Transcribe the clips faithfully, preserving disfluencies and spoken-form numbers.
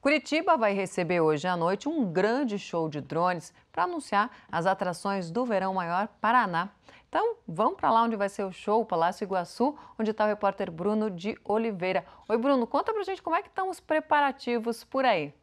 Curitiba vai receber hoje à noite um grande show de drones para anunciar as atrações do Verão Maior Paraná. Então, vamos para lá onde vai ser o show, o Palácio Iguaçu, onde está o repórter Bruno de Oliveira. Oi, Bruno, conta pra gente como é que estão os preparativos por aí.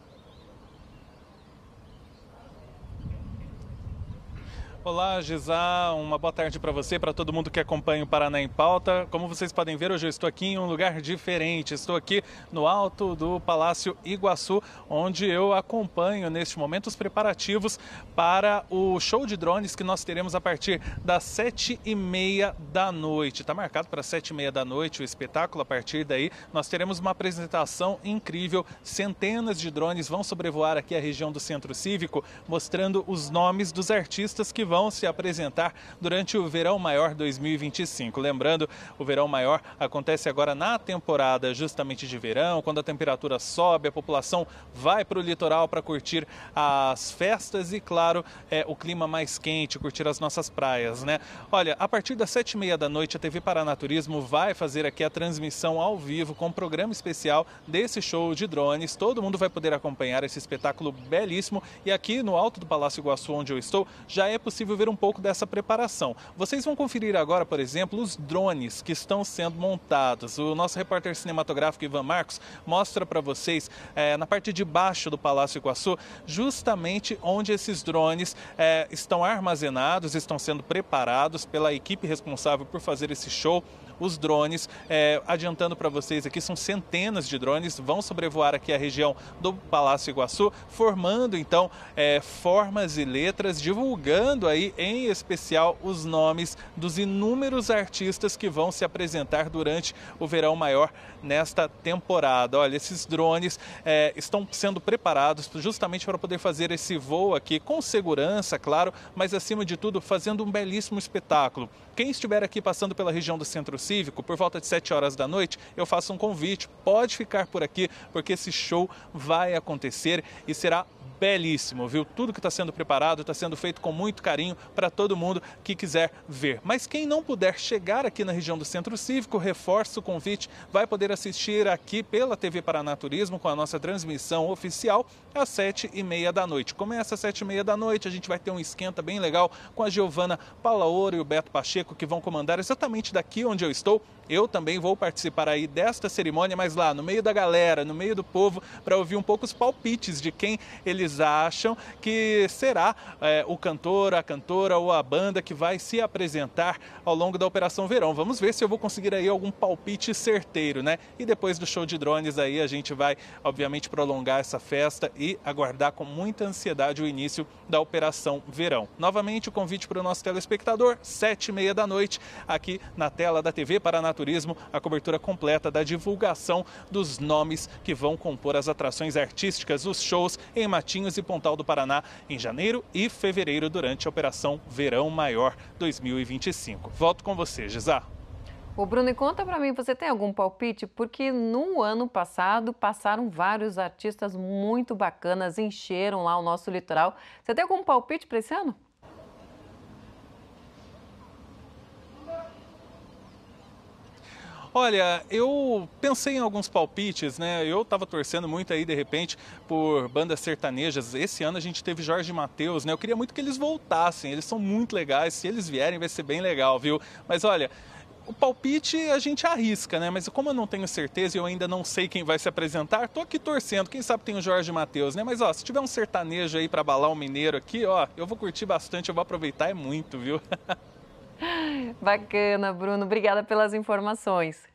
Olá, Gisá, uma boa tarde para você, para todo mundo que acompanha o Paraná em Pauta. Como vocês podem ver, hoje eu estou aqui em um lugar diferente. Estou aqui no alto do Palácio Iguaçu, onde eu acompanho neste momento os preparativos para o show de drones que nós teremos a partir das sete e meia da noite. Está marcado para sete e meia da noite o espetáculo. A partir daí, nós teremos uma apresentação incrível. Centenas de drones vão sobrevoar aqui a região do Centro Cívico, mostrando os nomes dos artistas que vão vão se apresentar durante o Verão Maior dois mil e vinte e cinco. Lembrando, o Verão Maior acontece agora na temporada justamente de verão, quando a temperatura sobe, a população vai para o litoral para curtir as festas e, claro, é, o clima mais quente, curtir as nossas praias, né? Olha, a partir das sete e meia da noite, a T V Paraná Turismo vai fazer aqui a transmissão ao vivo com um programa especial desse show de drones. Todo mundo vai poder acompanhar esse espetáculo belíssimo e aqui no alto do Palácio Iguaçu, onde eu estou, já é possível ver um pouco dessa preparação. Vocês vão conferir agora, por exemplo, os drones que estão sendo montados. O nosso repórter cinematográfico Ivan Marcos mostra para vocês é, na parte de baixo do Palácio Iguaçu, justamente onde esses drones é, estão armazenados, estão sendo preparados pela equipe responsável por fazer esse show. Os drones, é, adiantando para vocês aqui, são centenas de drones, vão sobrevoar aqui a região do Palácio Iguaçu, formando então é, formas e letras, divulgando aí em especial os nomes dos inúmeros artistas que vão se apresentar durante o Verão Maior nesta temporada. Olha, esses drones é, estão sendo preparados justamente para poder fazer esse voo aqui com segurança, claro, mas acima de tudo fazendo um belíssimo espetáculo. Quem estiver aqui passando pela região do Centro Cívico, por volta de sete horas da noite, eu faço um convite, pode ficar por aqui, porque esse show vai acontecer e será belíssimo, viu? Tudo que está sendo preparado está sendo feito com muito carinho para todo mundo que quiser ver. Mas quem não puder chegar aqui na região do Centro Cívico, reforço o convite, vai poder assistir aqui pela T V Paraná Turismo com a nossa transmissão oficial às sete e meia da noite. Começa às sete e meia da noite, a gente vai ter um esquenta bem legal com a Giovana Paula Ouro e o Beto Pacheco, que vão comandar exatamente daqui onde eu estou. Eu também vou participar aí desta cerimônia, mas lá no meio da galera, no meio do povo, para ouvir um pouco os palpites de quem eles acham que será é, o cantor, a cantora ou a banda que vai se apresentar ao longo da Operação Verão. Vamos ver se eu vou conseguir aí algum palpite certeiro, né? E depois do show de drones aí a gente vai, obviamente, prolongar essa festa e aguardar com muita ansiedade o início da Operação Verão. Novamente o convite para o nosso telespectador, sete e meia da noite, aqui na tela da T V Paraná Turismo, a cobertura completa da divulgação dos nomes que vão compor as atrações artísticas, os shows em Matinhos e Pontal do Paraná em janeiro e fevereiro durante a Operação Verão Maior dois mil e vinte e cinco. Volto com você, Gisá. Ô Bruno, e conta pra mim, você tem algum palpite? Porque no ano passado passaram vários artistas muito bacanas, encheram lá o nosso litoral. Você tem algum palpite para esse ano? Olha, eu pensei em alguns palpites, né? Eu estava torcendo muito aí, de repente, por bandas sertanejas. Esse ano a gente teve Jorge Mateus, né? Eu queria muito que eles voltassem, eles são muito legais. Se eles vierem vai ser bem legal, viu? Mas olha, o palpite a gente arrisca, né? Mas como eu não tenho certeza e eu ainda não sei quem vai se apresentar, tô aqui torcendo. Quem sabe tem o Jorge Mateus, né? Mas ó, se tiver um sertanejo aí para abalar o mineiro aqui, ó, eu vou curtir bastante, eu vou aproveitar é muito, viu? Bacana, Bruno. Obrigada pelas informações.